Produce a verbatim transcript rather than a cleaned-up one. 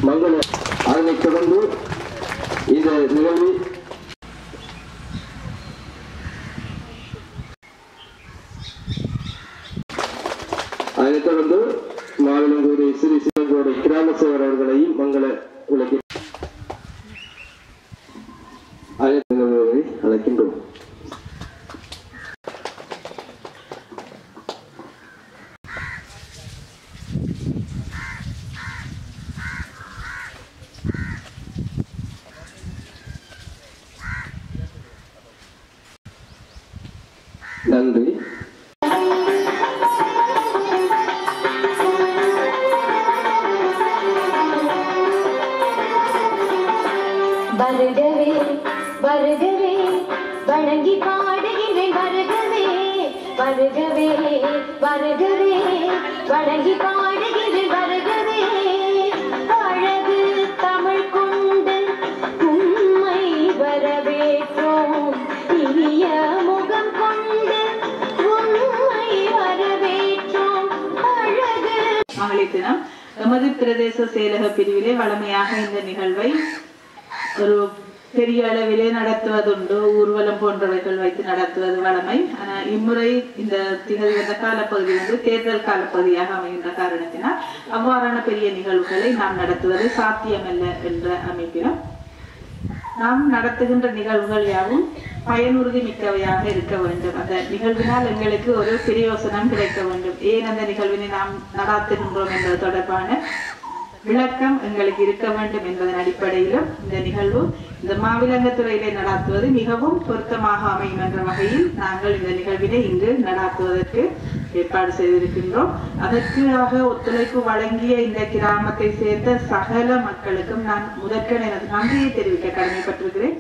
மங்கள அதனைத் தொடர்ந்து இந்த நிகழ்வு அதனைத் தொடர்ந்து மாவிலங்கோடு ஸ்ரீ சிவங்கோடு கிராம சேவர் அவர்களையும் மங்கள உலகில் அழைக்கின்றோம். நன்றி. வருகவே வருகவே வணங்கி பாடுகிறேன் வருகவே வருகவே வருகவே வணங்கி பாடுகிறேன் வருகவே அழகு தமிழ் கொண்டு உம்மை வரவேற்றோம் இனிய முகம் கொண்டு உம்மை வரவேற்றோம் அழகு. மகளிர் தினம் எமது பிரதேச செயலக பிரிவிலே வழமையாக இந்த நிகழ்வை ஒரு பெரிய அளவிலே நடத்துவதுண்டு, ஊர்வலம் போன்றவைகள் வைத்து நடத்துவது வழமை. ஆனால் இம்முறை இந்த திகழ் வந்த காலப்பகுதி வந்து தேர்தல் காலப்பகுதியாக அமைகின்ற காரணத்தினால் அவ்வாறான பெரிய நிகழ்வுகளை நாம் நடத்துவது சாத்தியமல்ல என்ற அமைப்பிலும் நாம் நடத்துகின்ற நிகழ்வுகள் யாவும் பயனுறுதி மிக்கவையாக இருக்க வேண்டும். அந்த நிகழ்வினால் எங்களுக்கு ஒரு பிரயோசனம் கிடைக்க வேண்டும். ஏன் அந்த நிகழ்வினை நாம் நடாத்துகின்றோம் என்பது தொடர்பான விளக்கம் எங்களுக்கு இருக்க வேண்டும் என்பதன் அடிப்படையிலும் இந்த நிகழ்வு இந்த மாவிலங்கத்துறையிலே நடாத்துவது மிகவும் பொருத்தமாக அமையும் என்ற வகையில் நாங்கள் இந்த நிகழ்வினை இங்கு நடாத்துவதற்கு ஏற்பாடு செய்திருக்கின்றோம். அதற்காக ஒத்துழைப்பு வழங்கிய இந்த கிராமத்தை சேர்ந்த சகல மக்களுக்கும் நான் முதற்கண் எனது நன்றியை தெரிவிக்க கடமைப்பட்டிருக்கிறேன்.